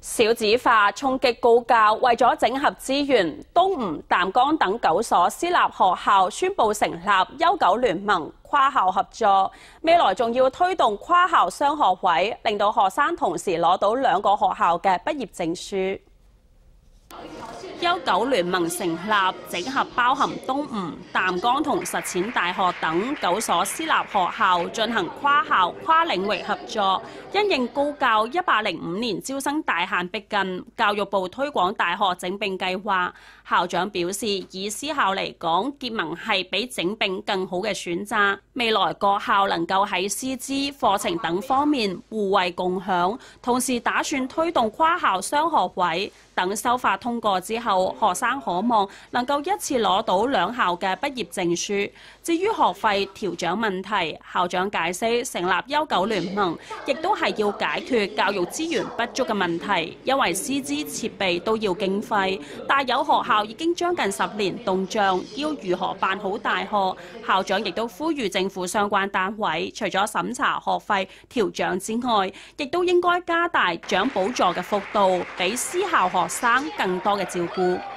少子化衝擊高教，為咗整合資源，東吳、淡江等9所私立學校宣布成立優九聯盟，跨校合作。未來仲要推動跨校雙學位，令到學生同時攞到2個學校嘅畢業證書。優九聯盟成立，整合包含東吳、淡江同實踐大學等9所私立學校進行跨校、跨領域合作。因應高教105年招生大限逼近，教育部推廣大學整併計劃。校長表示，以私校嚟講，結盟係比整併更好嘅選擇。未來各校能夠喺師資、課程等方面互惠共享，同時打算推動跨校雙學位。等修法通過之後，學生可望能夠一次攞到2校嘅畢業證書。至於學費調漲問題，校長解釋成立優九聯盟，亦都係要解決教育資源不足嘅問題，因為師資設備都要經費。但有學校已經將近10年凍漲，要如何辦好大學？校長亦都呼籲政府相關單位，除咗審查學費調漲之外，亦都應該加大獎補助嘅幅度，俾私校學生更多嘅照顧。